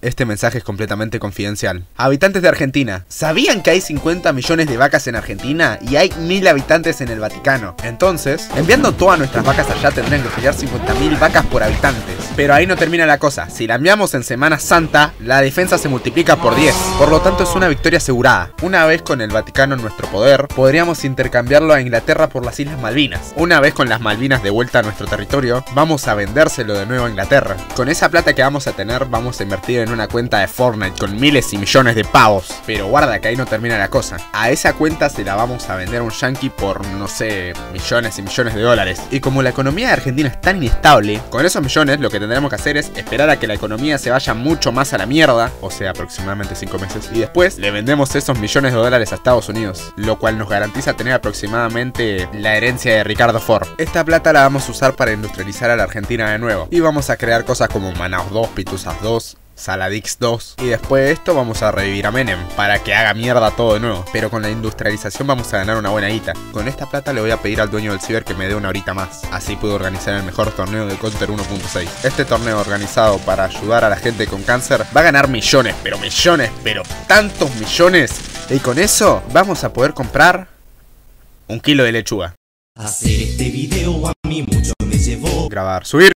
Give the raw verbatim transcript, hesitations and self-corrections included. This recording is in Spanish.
Este mensaje es completamente confidencial. Habitantes de Argentina, ¿sabían que hay cincuenta millones de vacas en Argentina y hay mil habitantes en el Vaticano? Entonces, enviando todas nuestras vacas allá tendrían que criar cincuenta mil vacas por habitantes. Pero ahí no termina la cosa. Si la enviamos en Semana Santa, la defensa se multiplica por diez. Por lo tanto es una victoria asegurada. Una vez con el Vaticano en nuestro poder, podríamos intercambiarlo a Inglaterra por las Islas Malvinas. Una vez con las Malvinas de vuelta a nuestro territorio, vamos a vendérselo de nuevo a Inglaterra. Con esa plata que vamos a tener, vamos a invertir en una cuenta de Fortnite con miles y millones de pavos. Pero guarda que ahí no termina la cosa. A esa cuenta se la vamos a vender a un yankee por, no sé, millones y millones de dólares. Y como la economía de Argentina es tan inestable, con esos millones lo que tendremos que hacer es esperar a que la economía se vaya mucho más a la mierda, o sea, aproximadamente cinco meses, y después le vendemos esos millones de dólares a Estados Unidos, lo cual nos garantiza tener aproximadamente la herencia de Ricardo Ford. Esta plata la vamos a usar para industrializar a la Argentina de nuevo, y vamos a crear cosas como Manaus dos, Pituzas dos, Saladix dos, y después de esto vamos a revivir a Menem para que haga mierda todo de nuevo. Pero con la industrialización vamos a ganar una buena guita. Con esta plata le voy a pedir al dueño del ciber que me dé una horita más, así puedo organizar el mejor torneo de Counter uno punto seis. Este torneo organizado para ayudar a la gente con cáncer va a ganar millones, pero millones, pero tantos millones. Y con eso vamos a poder comprar un kilo de lechuga. Hacer este video a mí mucho me llevó. Grabar, subir.